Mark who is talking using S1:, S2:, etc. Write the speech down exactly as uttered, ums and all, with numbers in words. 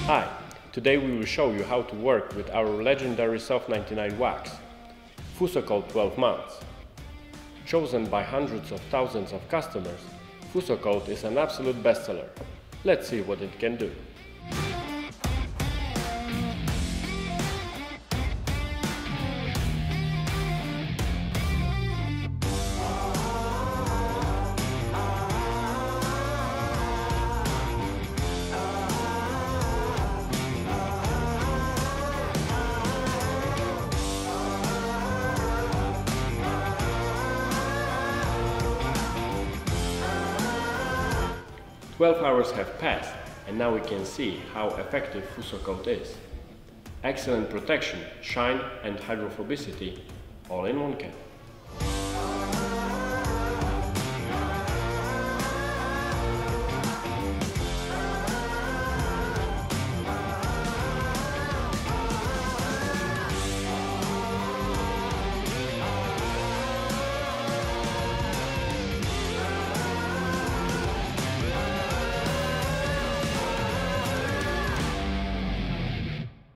S1: Hi, today we will show you how to work with our legendary Soft ninety-nine wax, Fusso Coat twelve months. Chosen by hundreds of thousands of customers, Fusso Coat is an absolute bestseller. Let's see what it can do. twelve hours have passed, and now we can see how effective Fusso Coat is. Excellent protection, shine and hydrophobicity, all in one can.